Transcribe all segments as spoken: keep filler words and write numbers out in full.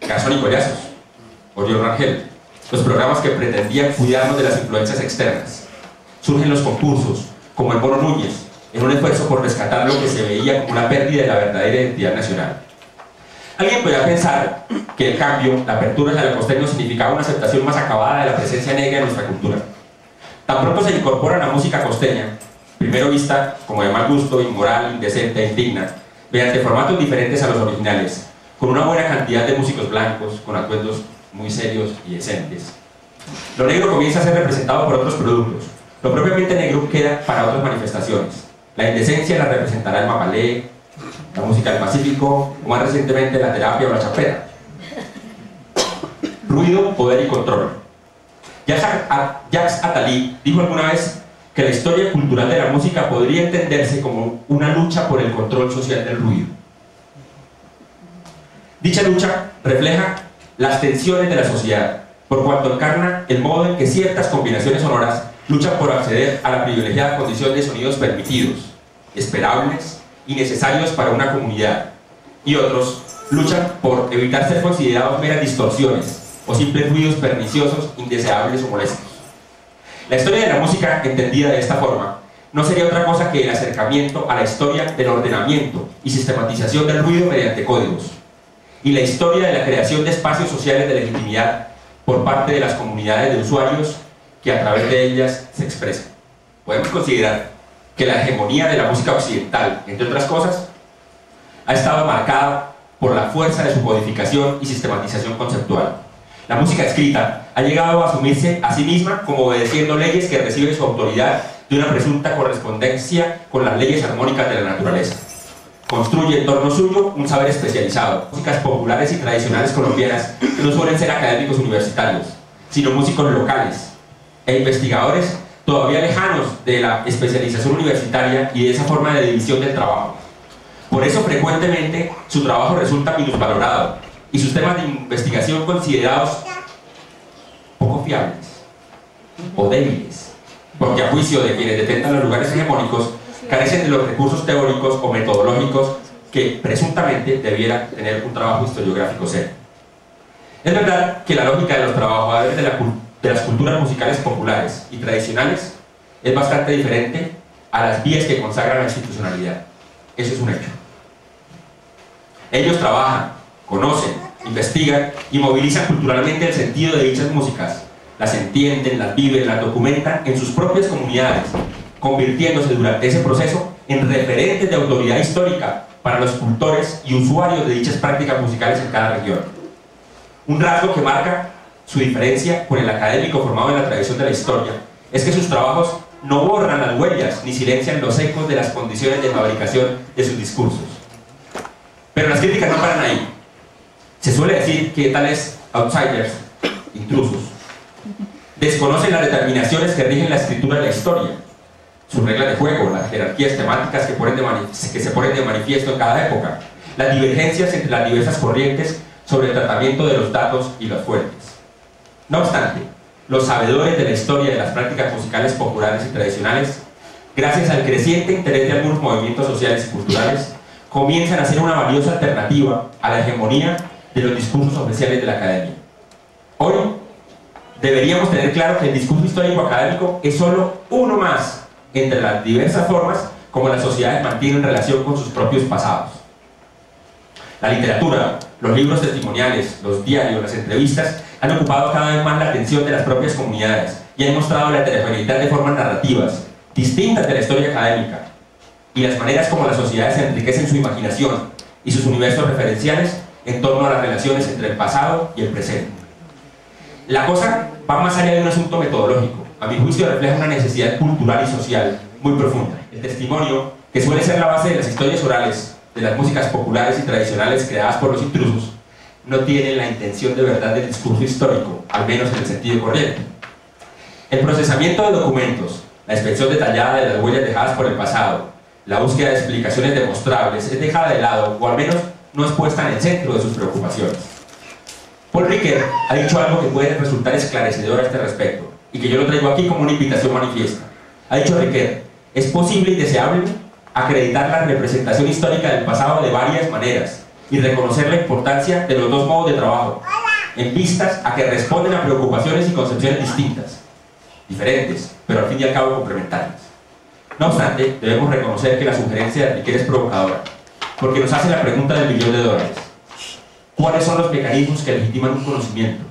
Garzón y Collazos, Oriol Rangel, los programas que pretendían cuidarnos de las influencias externas. Surgen los concursos, como el Mono Núñez, en un esfuerzo por rescatar lo que se veía como una pérdida de la verdadera identidad nacional. Alguien podría pensar que el cambio, la apertura hacia lo costeño significaba una aceptación más acabada de la presencia negra en nuestra cultura. Tan pronto se incorpora la música costeña, primero vista como de mal gusto, inmoral, indecente e indigna, mediante formatos diferentes a los originales, con una buena cantidad de músicos blancos, con atuendos muy serios y decentes. Lo negro comienza a ser representado por otros productos. Lo propiamente negro queda para otras manifestaciones. La indecencia la representará el mapalé, la música del Pacífico, o más recientemente la terapia o la chapera. Ruido, poder y control. Jacques Attali dijo alguna vez que la historia cultural de la música podría entenderse como una lucha por el control social del ruido. Dicha lucha refleja las tensiones de la sociedad, por cuanto encarna el modo en que ciertas combinaciones sonoras luchan por acceder a la privilegiada condición de sonidos permitidos, esperables y necesarios para una comunidad, y otros luchan por evitar ser considerados meras distorsiones o simples ruidos perniciosos, indeseables o molestos. La historia de la música, entendida de esta forma, no sería otra cosa que el acercamiento a la historia del ordenamiento y sistematización del ruido mediante códigos, y la historia de la creación de espacios sociales de legitimidad por parte de las comunidades de usuarios que a través de ellas se expresan. Podemos considerar que la hegemonía de la música occidental, entre otras cosas, ha estado marcada por la fuerza de su codificación y sistematización conceptual. La música escrita ha llegado a asumirse a sí misma como obedeciendo leyes que reciben su autoridad de una presunta correspondencia con las leyes armónicas de la naturaleza. Construye en torno suyo un saber especializado. Músicas populares y tradicionales colombianas no suelen ser académicos universitarios, sino músicos locales e investigadores todavía lejanos de la especialización universitaria y de esa forma de división del trabajo. Por eso frecuentemente su trabajo resulta minusvalorado y sus temas de investigación considerados poco fiables o débiles, porque a juicio de quienes detentan los lugares hegemónicos carecen de los recursos teóricos o metodológicos que presuntamente debiera tener un trabajo historiográfico serio. Es verdad que la lógica de los trabajadores de, la, de las culturas musicales populares y tradicionales es bastante diferente a las vías que consagran la institucionalidad. Eso es un hecho. Ellos trabajan, conocen, investigan y movilizan culturalmente el sentido de dichas músicas. Las entienden, las viven, las documentan en sus propias comunidades, convirtiéndose durante ese proceso en referentes de autoridad histórica para los cultores y usuarios de dichas prácticas musicales en cada región. Un rasgo que marca su diferencia con el académico formado en la tradición de la historia es que sus trabajos no borran las huellas ni silencian los ecos de las condiciones de fabricación de sus discursos. Pero las críticas no paran ahí. Se suele decir que tales outsiders, intrusos, desconocen las determinaciones que rigen la escritura de la historia, sus reglas de juego, las jerarquías temáticas que, ponen de que se ponen de manifiesto en cada época, las divergencias entre las diversas corrientes sobre el tratamiento de los datos y las fuentes. No obstante, los sabedores de la historia de las prácticas musicales populares y tradicionales, gracias al creciente interés de algunos movimientos sociales y culturales, comienzan a ser una valiosa alternativa a la hegemonía de los discursos oficiales de la academia. Hoy, deberíamos tener claro que el discurso histórico académico es solo uno más entre las diversas formas como las sociedades mantienen relación con sus propios pasados. La literatura, los libros testimoniales, los diarios, las entrevistas han ocupado cada vez más la atención de las propias comunidades y han mostrado la heterogeneidad de formas narrativas distintas de la historia académica y las maneras como las sociedades enriquecen su imaginación y sus universos referenciales en torno a las relaciones entre el pasado y el presente. La cosa va más allá de un asunto metodológico. A mi juicio refleja una necesidad cultural y social muy profunda. El testimonio, que suele ser la base de las historias orales, de las músicas populares y tradicionales creadas por los intrusos, no tiene la intención de verdad del discurso histórico, al menos en el sentido corriente. El procesamiento de documentos, la inspección detallada de las huellas dejadas por el pasado, la búsqueda de explicaciones demostrables es dejada de lado, o al menos no es puesta en el centro de sus preocupaciones. Paul Ricoeur ha dicho algo que puede resultar esclarecedor a este respecto, y que yo lo traigo aquí como una invitación manifiesta. Ha dicho Ricoeur: es posible y deseable acreditar la representación histórica del pasado de varias maneras, y reconocer la importancia de los dos modos de trabajo, en vistas a que responden a preocupaciones y concepciones distintas, diferentes, pero al fin y al cabo complementarias. No obstante, debemos reconocer que la sugerencia de Riquer es provocadora, porque nos hace la pregunta del millón de dólares. ¿Cuáles son los mecanismos que legitiman un conocimiento?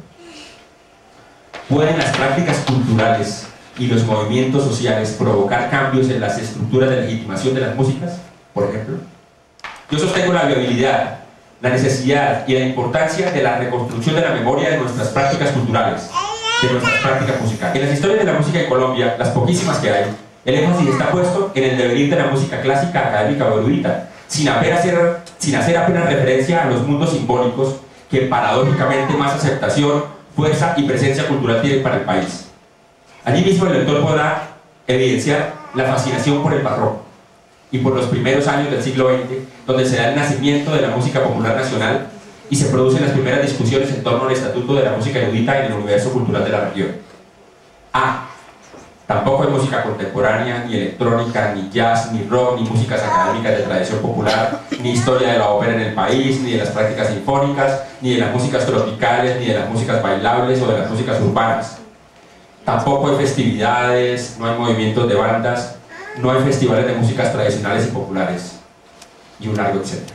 ¿Pueden las prácticas culturales y los movimientos sociales provocar cambios en las estructuras de legitimación de las músicas, por ejemplo? Yo sostengo la viabilidad, la necesidad y la importancia de la reconstrucción de la memoria de nuestras prácticas culturales, de nuestras prácticas musicales. En las historias de la música en Colombia, las poquísimas que hay, el énfasis está puesto en el devenir de la música clásica, académica o erudita, sin hacer, sin hacer apenas referencia a los mundos simbólicos que paradójicamente más aceptación, fuerza y presencia cultural tienen para el país. Allí mismo el lector podrá evidenciar la fascinación por el barroco y por los primeros años del siglo veinte, donde se da el nacimiento de la música popular nacional y se producen las primeras discusiones en torno al estatuto de la música erudita en el universo cultural de la región. Ah, tampoco hay música contemporánea, ni electrónica, ni jazz, ni rock, ni músicas académicas de tradición popular, ni historia de la ópera en el país, ni de las prácticas sinfónicas, ni de las músicas tropicales, ni de las músicas bailables o de las músicas urbanas. Tampoco hay festividades, no hay movimientos de bandas, no hay festivales de músicas tradicionales y populares, y un largo etcétera.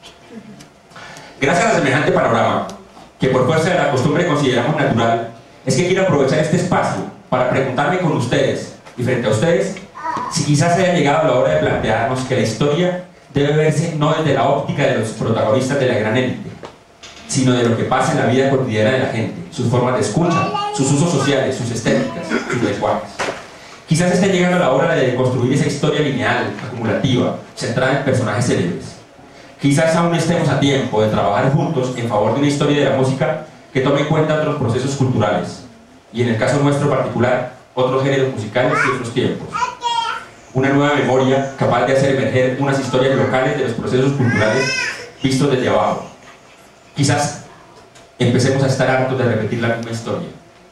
Gracias a semejante panorama, que por fuerza de la costumbre consideramos natural, es que quiero aprovechar este espacio para preguntarme con ustedes, y frente a ustedes, si quizás haya llegado la hora de plantearnos que la historia debe verse no desde la óptica de los protagonistas de la gran élite, sino de lo que pasa en la vida cotidiana de la gente, sus formas de escucha, sus usos sociales, sus estéticas, sus lenguajes. Quizás esté llegando la hora de construir esa historia lineal, acumulativa, centrada en personajes célebres. Quizás aún estemos a tiempo de trabajar juntos en favor de una historia de la música que tome en cuenta otros procesos culturales, y en el caso nuestro particular, otros géneros musicales y otros tiempos. Una nueva memoria capaz de hacer emerger unas historias locales de los procesos culturales vistos desde abajo. Quizás empecemos a estar hartos de repetir la misma historia.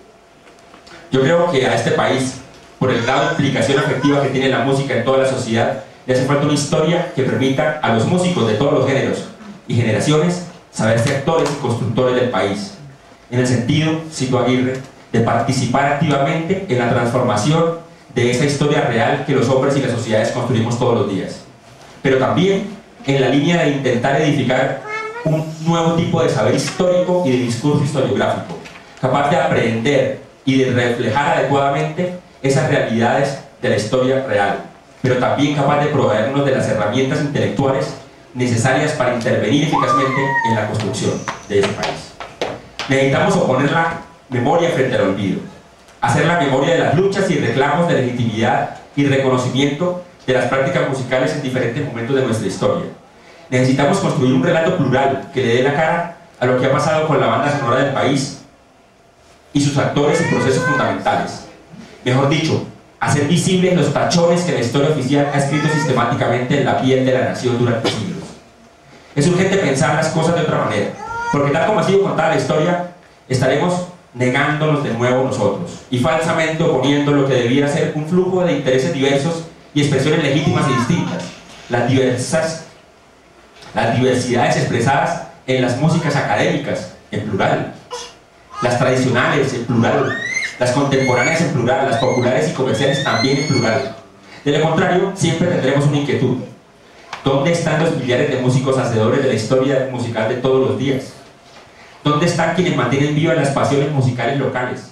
Yo creo que a este país, por el grado de implicación afectiva que tiene la música en toda la sociedad, le hace falta una historia que permita a los músicos de todos los géneros y generaciones saberse actores y constructores del país, en el sentido, cito a Aguirre, de participar activamente en la transformación de esa historia real que los hombres y las sociedades construimos todos los días, pero también en la línea de intentar edificar un nuevo tipo de saber histórico y de discurso historiográfico, capaz de aprender y de reflejar adecuadamente esas realidades de la historia real, pero también capaz de proveernos de las herramientas intelectuales necesarias para intervenir eficazmente en la construcción de ese país. Necesitamos oponer la memoria frente al olvido, hacer la memoria de las luchas y reclamos de legitimidad y reconocimiento de las prácticas musicales en diferentes momentos de nuestra historia. Necesitamos construir un relato plural que le dé la cara a lo que ha pasado con la banda sonora del país y sus actores y procesos fundamentales. Mejor dicho, hacer visibles los tachones que la historia oficial ha escrito sistemáticamente en la piel de la nación durante siglos. Es urgente pensar las cosas de otra manera, porque tal como ha sido contada la historia, estaremos negándonos de nuevo nosotros y falsamente oponiendo lo que debiera ser un flujo de intereses diversos y expresiones legítimas y distintas, las diversas las diversidades expresadas en las músicas académicas, en plural, las tradicionales, en plural, las contemporáneas, en plural, las populares y comerciales, también en plural. De lo contrario, siempre tendremos una inquietud. ¿Dónde están los millares de músicos hacedores de la historia musical de todos los días? ¿Dónde están quienes mantienen vivas las pasiones musicales locales?